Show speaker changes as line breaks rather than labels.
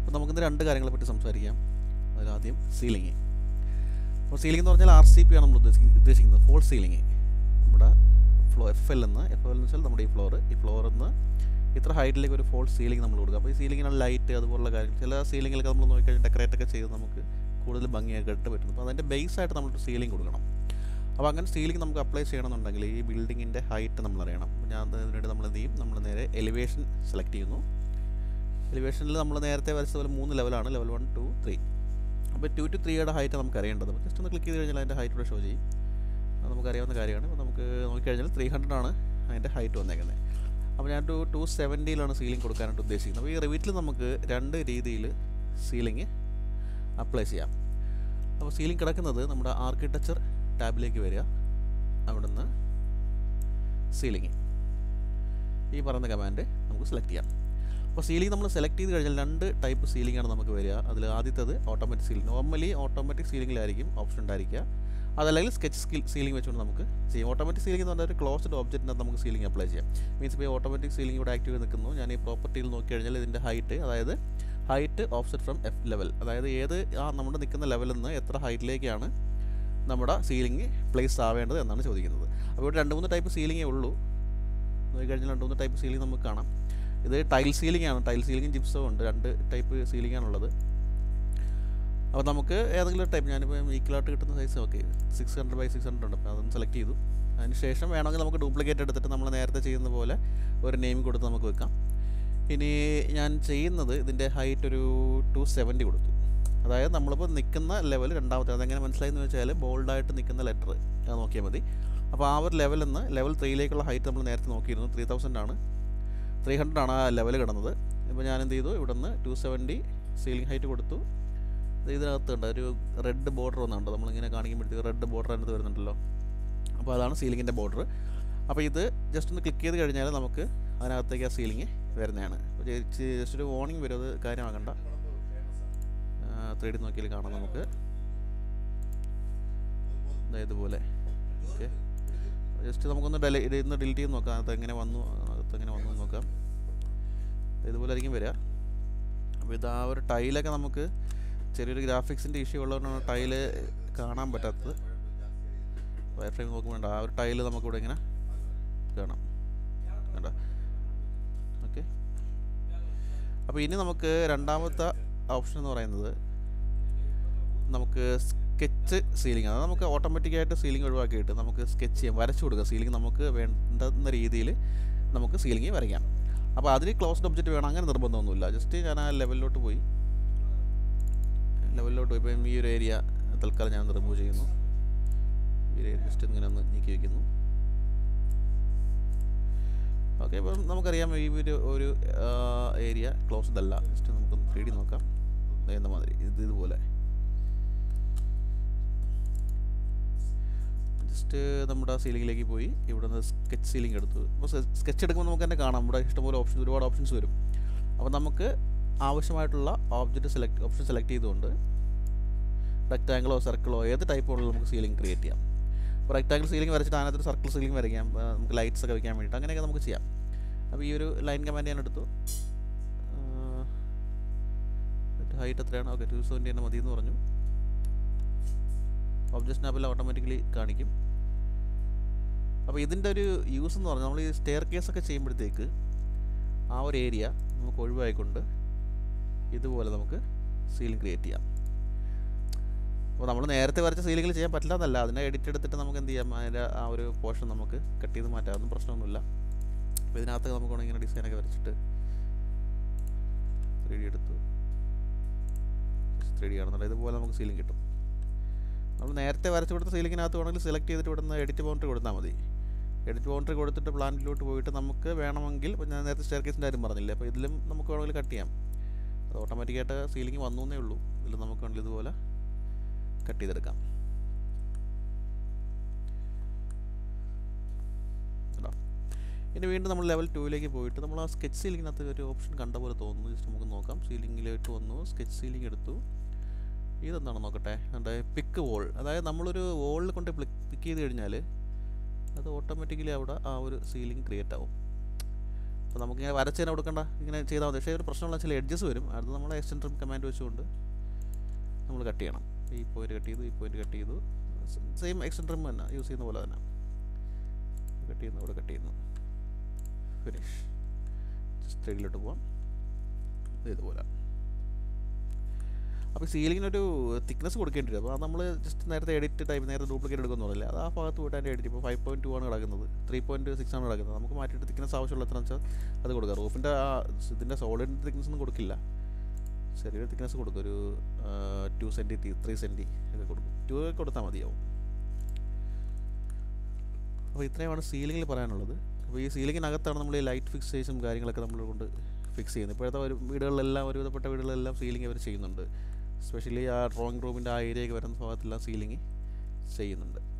അപ്പോൾ നമുക്കിന്ന് രണ്ട് കാര്യങ്ങളെ പറ്റി സംസാരിക്കാം. അതിലാദ്യം സീലിംഗ്. അപ്പോൾ സീലിംഗ് എന്ന് പറഞ്ഞാൽ RCP ആണ് നമ്മൾ ഉദ്ദേശിക്കുന്നത്, ഫോൾ സീലിംഗ്. നമ്മുടെ FL എന്ന് വെച്ചാൽ നമ്മുടെ ഈ ഫ്ലോറിൽ നിന്ന് ഇത്ര ഹൈറ്റിലേക്ക് ഒരു ഫോൾ സീലിംഗ് നമ്മൾ കൊടുക്കുക. അപ്പോൾ ഈ സീലിങ്ങിനുള്ള ലൈറ്റ് അതുപോലുള്ള കാര്യങ്ങൾ, ചില സീലിങ്ങിലൊക്കെ നമ്മൾ നോക്കിക്കഴിഞ്ഞാൽ ഡെക്കറേറ്റൊക്കെ ചെയ്ത് നമുക്ക് കൂടുതൽ ഭംഗിയായിട്ട് ഇട്ട് പറ്റും. അപ്പോൾ അതിൻ്റെ ബേസായിട്ട് നമ്മളൊരു സീലിംഗ് കൊടുക്കണം. അപ്പോൾ അങ്ങനെ സീലിംഗ് നമുക്ക് അപ്ലൈ ചെയ്യണമെന്നുണ്ടെങ്കിൽ ഈ ബിൽഡിങ്ങിൻ്റെ ഹൈറ്റ് നമ്മൾ അറിയണം. അപ്പോൾ ഞാൻ അതിനുവേണ്ടി നമ്മൾ എന്ത് ചെയ്യും, നമ്മൾ നേരെ എലിവേഷൻ സെലക്ട് ചെയ്യുന്നു. എലിവേഷനിൽ നമ്മൾ നേരത്തെ വരച്ചതുപോലെ 3 ലെവലാണ്, ലെവൽ 1, 2, 3. അപ്പോൾ 2 to 3യുടെ ഹൈറ്റ് നമുക്ക് അറിയേണ്ടത്. അപ്പോൾ ജസ്റ്റ് ഒന്ന് ക്ലിക്ക് ചെയ്ത് കഴിഞ്ഞാൽ അതിൻ്റെ ഹൈറ്റ് ഇവിടെ ഷോ ചെയ്യും. അത് നമുക്കറിയാവുന്ന കാര്യമാണ്. അപ്പോൾ നമുക്ക് നോക്കിക്കഴിഞ്ഞാൽ 300 ആണ് അതിൻ്റെ ഹൈറ്റ് വന്നേക്കുന്നത്. അപ്പോൾ ഞാൻ 270 സീലിംഗ് കൊടുക്കാനായിട്ട് ഉദ്ദേശിക്കുന്നത്. അപ്പോൾ ഈ റിവിറ്റിൽ നമുക്ക് 2 രീതിയിൽ സീലിംഗ് അപ്ലൈ ചെയ്യാം. അപ്പോൾ സീലിംഗ് കിടക്കുന്നത് നമ്മുടെ ആർക്കിടെക്ചർ ടാബിലേക്ക് വരിക, അവിടുന്ന് സീലിംഗ് ഈ പറയുന്ന കമാൻഡ് നമുക്ക് സെലക്ട് ചെയ്യാം. അപ്പോൾ സീലിംഗ് നമ്മൾ സെലക്ട് ചെയ്ത് കഴിഞ്ഞാൽ 2 ടൈപ്പ് സീലിംഗ് ആണ് നമുക്ക് വരിക. അതിൽ ആദ്യത്തേത് ഓട്ടോമാറ്റിക് സീലിംഗ്. നോർമലി ഓട്ടോമാറ്റിക് സീലിംഗിലായിരിക്കും ഓപ്ഷൻ ഉണ്ടായിരിക്കുക. അതല്ലെങ്കിൽ സ്കെച്ച് സീലിംഗ് വെച്ചുകൊണ്ട് നമുക്ക് ചെയ്യാം. ഓട്ടോമാറ്റിക് സീലിംഗ് എന്ന് പറഞ്ഞാൽ ഒരു ക്ലോസ്ഡ് ഒബ്ജക്റ്റിനകത്ത് നമുക്ക് സീലിംഗ് അപ്ലൈ ചെയ്യാം. മീൻസ് ഇപ്പോൾ ഓട്ടോമാറ്റിക് സീലിംഗ് ഇവിടെ ആക്റ്റീവ് നിൽക്കുന്നു. ഞാൻ ഈ പ്രോപ്പർട്ടിയിൽ നോക്കി കഴിഞ്ഞാൽ ഇതിൻ്റെ ഹൈറ്റ്, അതായത് height offset from F level, അതായത് ഏത് നമ്മുടെ നിൽക്കുന്ന ലെവലിൽ നിന്ന് എത്ര ഹൈറ്റിലേക്കാണ് നമ്മുടെ സീലിംഗ് പ്ലേസ് ആവേണ്ടത് എന്നാണ് ചോദിക്കുന്നത്. അപ്പോൾ ഇവിടെ 2-3 ടൈപ്പ് സീലിംഗേ ഉള്ളൂ. നോക്കിക്കഴിഞ്ഞാൽ 2-3 ടൈപ്പ് സീലിംഗ് നമുക്ക് കാണാം. ഇത് ടൈൽ സീലിംഗ് ആണ്. ടൈൽ സീലിംഗും ജിപ്സവും ഉണ്ട്. 2 ടൈപ്പ് സീലിംഗ് ആണുള്ളത്. അപ്പോൾ നമുക്ക് ഏതെങ്കിലും ഒരു ടൈപ്പ്, ഞാനിപ്പോൾ ഈക്വലായിട്ട് കിട്ടുന്ന സൈസ് ഓക്കെ 600x600 ഉണ്ട്. അപ്പോൾ അതൊന്ന് സെലക്ട് ചെയ്തു. അതിന് ശേഷം വേണമെങ്കിൽ നമുക്ക് ഡ്യൂപ്ലിക്കേറ്റ് എടുത്തിട്ട് നമ്മൾ നേരത്തെ ചെയ്യുന്ന പോലെ ഒരു നെയിം കൊടുത്ത് നമുക്ക് വെക്കാം. ഇനി ഞാൻ ചെയ്യുന്നത് ഇതിൻ്റെ ഹൈറ്റ് ഒരു 270 കൊടുത്തു. അതായത് നമ്മളിപ്പോൾ നിൽക്കുന്ന ലെവൽ രണ്ടാമത്തെ, അതെങ്ങനെ മനസ്സിലായെന്ന് വെച്ചാൽ ബോൾഡായിട്ട് നിൽക്കുന്ന ലെറ്റർ അത് നോക്കിയാൽ മതി. അപ്പോൾ ആ ഒരു ലെവലിൽ നിന്ന് ലെവൽ 3ലേക്കുള്ള ഹൈറ്റ് നമ്മൾ നേരത്തെ നോക്കിയിരുന്നു. 3000 ആണ്, 300 ആണ് ആ ലെവൽ കിടന്നത്. ഇപ്പോൾ ഞാൻ എന്ത് ചെയ്തു, ഇവിടെ നിന്ന് 270 സീലിംഗ് ഹൈറ്റ് കൊടുത്തു. ഇതിനകത്തുണ്ട് ഒരു റെഡ് ബോർഡർ വന്നുണ്ട്. നമ്മളിങ്ങനെ കാണിക്കുമ്പോഴത്തേക്ക് റെഡ് ബോർഡർ അതിനകത്ത് വരുന്നുണ്ടല്ലോ. അപ്പോൾ അതാണ് സീലിങ്ങിൻ്റെ ബോർഡർ. അപ്പോൾ ഇത് ജസ്റ്റ് ഒന്ന് ക്ലിക്ക് ചെയ്ത് കഴിഞ്ഞാൽ നമുക്ക് അതിനകത്തേക്ക് ആ സീലിംഗ് വരുന്നതാണ്. അപ്പോൾ ജസ്റ്റ് ഒരു വാർണിംഗ് വരും, അത് കാര്യമാക്കണ്ട. 3D നോക്കിയാൽ കാണാം നമുക്ക് ഇതുപോലെ. ഓക്കെ, ജസ്റ്റ് നമുക്കൊന്ന് ഇതൊന്ന് ഡിലീറ്റ് ചെയ്ത് നോക്കാം. അകത്ത് എങ്ങനെ വന്നു എന്ന് നോക്കാം. ഇതുപോലെ ആയിരിക്കും വരിക. അപ്പോൾ ഇത് ആ ഒരു ടൈലൊക്കെ നമുക്ക് ചെറിയൊരു ഗ്രാഫിക്സിൻ്റെ ഇഷ്യൂ ഉള്ളതുകൊണ്ടാണ് ടൈല് കാണാൻ പറ്റാത്തത്. വയർ ഫ്രെയിം നോക്കുമ്പോൾ ആ ഒരു ടൈല് നമുക്കിവിടെ ഇങ്ങനെ കാണാം, കേട്ടോ. ഓക്കെ, അപ്പോൾ ഇനി നമുക്ക് രണ്ടാമത്തെ ഓപ്ഷൻ എന്ന് പറയുന്നത് നമുക്ക് സ്കെച്ച് സീലിംഗ് ആണ്. നമുക്ക് ഓട്ടോമാറ്റിക്കായിട്ട് സീലിംഗ് ഒഴിവാക്കിയിട്ട് നമുക്ക് സ്കെച്ച് ചെയ്യാം, വരച്ചു കൊടുക്കുക. സീലിംഗ് നമുക്ക് വേണ്ടുന്ന രീതിയിൽ നമുക്ക് സീലിംഗ് വരയ്ക്കാം. അപ്പോൾ അതിന് ക്ലോസ്ഡ് ഒബ്ജക്റ്റ് വേണം, അങ്ങനെ നിർബന്ധമൊന്നുമില്ല. ജസ്റ്റ് ഞാൻ ആ ലെവലിലോട്ട് പോയി ഇപ്പം ഈ ഒരു ഏരിയ തൽക്കാലം ഞാൻ റിമൂവ് ചെയ്യുന്നു. ഈ ഏരിയ ജസ്റ്റ് ഇങ്ങനെ ഒന്ന് നീക്കി വയ്ക്കുന്നു. ഓക്കെ, അപ്പം നമുക്കറിയാം ഈ ഒരു ഏരിയ ക്ലോസ്ഡ് അല്ല. ജസ്റ്റ് നമുക്കൊന്ന് 3D നോക്കാം. എന്ന മാതിരി ഇതുപോലെ ജസ്റ്റ് നമ്മുടെ സീലിംഗിലേക്ക് പോയി ഇവിടെ നിന്ന് സ്കെച്ച് സീലിംഗ് എടുത്തു. അപ്പോൾ സ്കെച്ച് എടുക്കുമ്പോൾ നമുക്ക് തന്നെ കാണാം ഇവിടെ ഇഷ്ടംപോലെ ഒരുപാട് ഓപ്ഷൻസ് വരും. അപ്പോൾ നമുക്ക് ആവശ്യമായിട്ടുള്ള ഓപ്ഷൻ സെലക്ട് ചെയ്തുകൊണ്ട് റെക്റ്റാങ്കിളോ സർക്കിളോ ഏത് ടൈപ്പ് ഉള്ള നമുക്ക് സീലിംഗ് ക്രിയേറ്റ് ചെയ്യാം. അപ്പോൾ റെക്റ്റാങ്കിൾ സീലിംഗ് വരച്ചിട്ട് അതിനകത്തൊരു സർക്കിൾ സീലിംഗ് വരയ്ക്കാം, നമുക്ക് ലൈറ്റ്സ് ഒക്കെ വയ്ക്കാൻ വേണ്ടിയിട്ട്, അങ്ങനെയൊക്കെ നമുക്ക് ചെയ്യാം. അപ്പോൾ ഈ ഒരു ലൈൻ കമാൻഡ് ഞാൻ എടുത്തു. ഹൈറ്റ് എത്രയാണ്? ഓക്കെ, 270 തന്നെ മതി എന്ന് പറഞ്ഞു. ഒബ്ജക്റ്റ് സ്നാപ്പിൽ ഓട്ടോമാറ്റിക്കലി കാണിക്കും. അപ്പോൾ ഇതിൻ്റെ ഒരു യൂസ് എന്ന് പറഞ്ഞാൽ നമ്മൾ ഈ സ്റ്റെയർ കേസൊക്കെ ചെയ്യുമ്പോഴത്തേക്ക് ആ ഒരു ഏരിയ നമുക്ക് ഒഴിവായിക്കൊണ്ട് ഇതുപോലെ നമുക്ക് സീലിംഗ് ക്രിയേറ്റ് ചെയ്യാം. അപ്പോൾ നമ്മൾ നേരത്തെ വരച്ച സീലിംഗിൽ ചെയ്യാൻ പറ്റില്ല എന്നല്ല, അതിനെ എഡിറ്റ് എടുത്തിട്ട് നമുക്ക് എന്ത് ചെയ്യാം, അതിൻ്റെ ആ ഒരു പോർഷൻ നമുക്ക് കട്ട് ചെയ്ത് മാറ്റാം, ഒന്നും പ്രശ്നമൊന്നുമില്ല. അപ്പോൾ ഇതിനകത്ത് നമുക്ക് ഇങ്ങനെ ഡിസൈനൊക്കെ വരച്ചിട്ട് 3D എടുത്തു, 3D ആണെന്നുള്ളത് ഇതുപോലെ നമുക്ക് സീലിംഗ് കിട്ടും. നമ്മൾ നേരത്തെ വരച്ച് കൊടുത്ത സീലിങ്ങിനകത്ത് വേണമെങ്കിൽ സെലക്ട് ചെയ്തിട്ട് ഇവിടെ നിന്ന് എഡിറ്റ് ബൗണ്ടറി കൊടുത്താൽ മതി. എഡിറ്റ് ബൗണ്ടറി കൊടുത്തിട്ട് പ്ലാനിലോട്ട് പോയിട്ട് നമുക്ക് വേണമെങ്കിൽ, ഇപ്പോൾ ഞാൻ നേരത്തെ സ്റ്റെയർ കേസിൻ്റെ കാര്യം പറഞ്ഞില്ലേ, അപ്പോൾ ഇതിലും നമുക്ക് വേണമെങ്കിൽ കട്ട് ചെയ്യാം. അത് ഓട്ടോമാറ്റിക്കായിട്ട് സീലിംഗ് വന്നു എന്നേ ഉള്ളൂ. ഇതിൽ നമുക്ക് വേണമെങ്കിൽ ഇതുപോലെ കട്ട് ചെയ്തെടുക്കാം. ഇനി വീണ്ടും നമ്മൾ ലെവൽ 2ലേക്ക് പോയിട്ട് നമ്മൾ ആ സ്കെച്ച് സീലിങ്ങിനകത്ത് ഒരു ഓപ്ഷൻ കണ്ട പോലെ തോന്നുന്നു. ജസ്റ്റ് നമുക്ക് നോക്കാം. സീലിങ്ങിലോട്ട് വന്നു, സ്കെച്ച് സീലിംഗ് എടുത്തു. ഇതെന്താണ് നോക്കട്ടെ, പിക്ക് വോൾ. അതായത് നമ്മളൊരു വോളിൽ കൊണ്ട് പിക്ക് ചെയ്ത് കഴിഞ്ഞാൽ അത് ഓട്ടോമാറ്റിക്കലി അവിടെ ആ ഒരു സീലിംഗ് ക്രിയേറ്റ് ആവും. അപ്പോൾ നമുക്കിങ്ങനെ വരച്ച് തന്നെ കൊടുക്കണ്ട, ഇങ്ങനെ ചെയ്താൽ മതി. പക്ഷേ ഒരു പ്രശ്നമുള്ള ചില എഡ്ജസ് വരും, അത് നമ്മൾ എക്സ്റ്റെൻഡ് ട്രിം കമാൻഡ് വെച്ചുകൊണ്ട് നമ്മൾ കട്ട് ചെയ്യണം. ഈ പോയിന്റ് കട്ട് ചെയ്തു, ഈ പോയിന്റ് കട്ട് ചെയ്തു, സെയിം എക്സ്റ്റെൻഡ് ട്രിം തന്നെ യൂസ് ചെയ്യുന്ന പോലെ തന്നെ കട്ട് ചെയ്യുന്നു, ഇവിടെ കട്ട് ചെയ്യുന്നു, ഫിനിഷ്. ജസ്റ്റ് ത്രെഡിലോട്ട് പോവാം, ഇതുപോലെ. അപ്പോൾ സീലിങ്ങിനൊരു തിക്നെസ് കൊടുക്കേണ്ടി വരും. അപ്പോൾ അത് നമ്മൾ ജസ്റ്റ് നേരത്തെ എഡിറ്റ് ടൈപ്പ് നേരത്തെ ഡ്യൂപ്ലിക്കേറ്റ് എടുക്കുമെന്ന് പറയില്ല, അത് ആ ഭാഗത്ത് പോയിട്ട് അതിൻ്റെ എഡിറ്റ്. ഇപ്പോൾ 5.2 ആണ് കിടക്കുന്നത്, 3.6 ആണ് കിടക്കുന്നത്. നമുക്ക് മാറ്റിയിട്ട് തിക്നെസ് ആവശ്യമുള്ള എത്രയാണെന്ന് വെച്ചാൽ അത് കൊടുക്കുക. റൂഫിൻ്റെ ഇതിൻ്റെ സോളിഡിൻ്റെ തിക്നെസ് ഒന്നും കൊടുക്കില്ല, ചെറിയൊരു തിക്നെസ് കൊടുക്കും, ഒരു 2 സെൻറ്റി 3 സെൻറ്റി ഒക്കെ കൊടുക്കും. 2 കൊടുത്താൽ മതിയാവും. അപ്പോൾ ഇത്രയുമാണ് സീലിങ്ങിൽ പറയാനുള്ളത്. അപ്പോൾ ഈ സീലിങ്ങിനകത്താണ് നമ്മൾ ഈ ലൈറ്റ് ഫിക്സേഷനും കാര്യങ്ങളൊക്കെ നമ്മൾ കൊണ്ട് ഫിക്സ് ചെയ്യുന്നത്. ഇപ്പോഴത്തെ ഒരു വീടുകളിലെല്ലാം, ഒരുവിധപ്പെട്ട വീടുകളിലെല്ലാം സീലിംഗ് അവർ ചെയ്യുന്നുണ്ട്. എസ്പെഷ്യലി ആ ഡ്രോയിങ് റൂമിൻ്റെ ആ ഏരിയയ്ക്ക് വരുന്ന ഭാഗത്തെല്ലാം സീലിംഗ് ചെയ്യുന്നുണ്ട്.